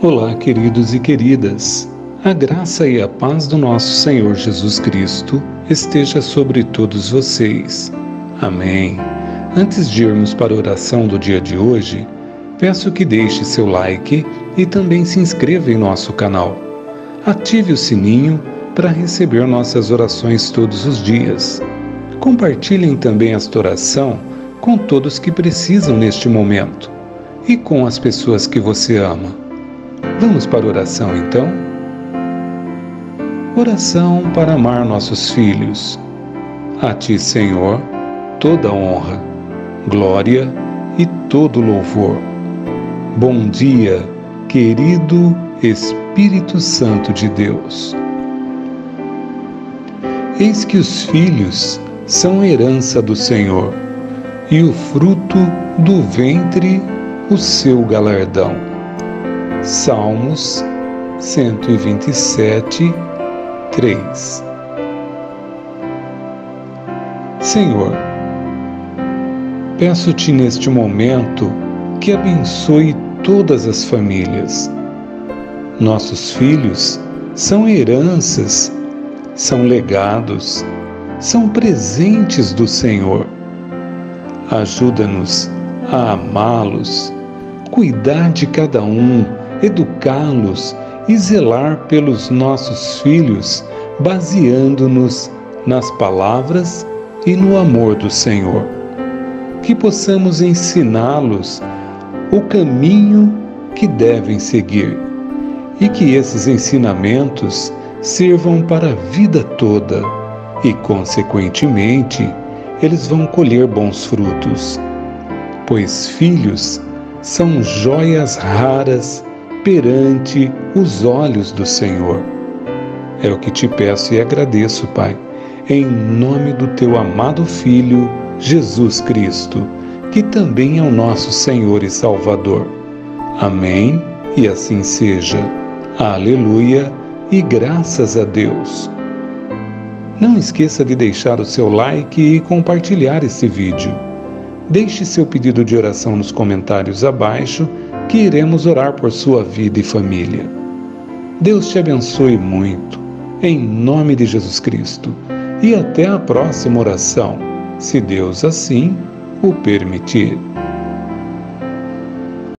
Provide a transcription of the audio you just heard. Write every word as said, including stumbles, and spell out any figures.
Olá, queridos e queridas. A graça e a paz do nosso Senhor Jesus Cristo esteja sobre todos vocês. Amém. Antes de irmos para a oração do dia de hoje, peço que deixe seu like e também se inscreva em nosso canal. Ative o sininho para receber nossas orações todos os dias. Compartilhem também esta oração com todos que precisam neste momento e com as pessoas que você ama. Vamos para a oração então? Oração para amar nossos filhos. A Ti, Senhor, toda honra, glória e todo louvor. Bom dia, querido Espírito Santo de Deus. Eis que os filhos são herança do Senhor, e o fruto do ventre o seu galardão. Salmos cento e vinte e sete, três. Senhor, peço-te neste momento que abençoe todas as famílias. Nossos filhos são heranças, são legados, são presentes do Senhor. Ajuda-nos a amá-los, cuidar de cada um, educá-los e zelar pelos nossos filhos, baseando-nos nas palavras e no amor do Senhor. Que possamos ensiná-los o caminho que devem seguir e que esses ensinamentos sirvam para a vida toda e, consequentemente, eles vão colher bons frutos, pois filhos são joias raras perante os olhos do Senhor. É o que te peço e agradeço, Pai, em nome do Teu amado Filho, Jesus Cristo, que também é o nosso Senhor e Salvador. Amém, e assim seja. Aleluia, e graças a Deus. Não esqueça de deixar o seu like e compartilhar esse vídeo. Deixe seu pedido de oração nos comentários abaixo, que iremos orar por sua vida e família. Deus te abençoe muito, em nome de Jesus Cristo, e até a próxima oração, se Deus assim o permitir.